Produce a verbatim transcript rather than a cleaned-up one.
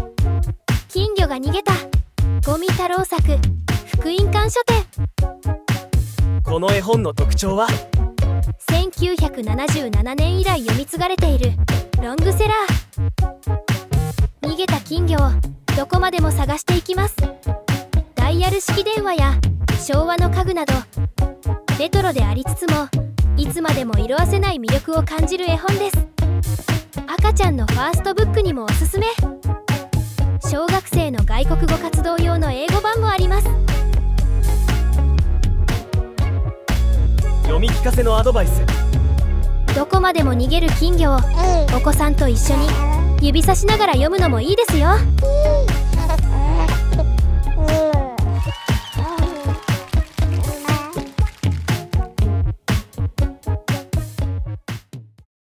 金魚が逃げた。五味太郎作福音館書店。 この絵本の特徴は？ せんきゅうひゃくななじゅうななねん以来読み継がれているロングセラー。逃げた金魚をどこまでも探していきます。ダイヤル式電話や昭和の家具など、レトロでありつつもいつまでも色あせない魅力を感じる絵本です。赤ちゃんのファーストブックにもおすすめ。小学生の外国語活動用の英語版もあります。 読み聞かせのアドバイス。 どこまでも逃げる金魚をお子さんと一緒に指さしながら読むのもいいですよ。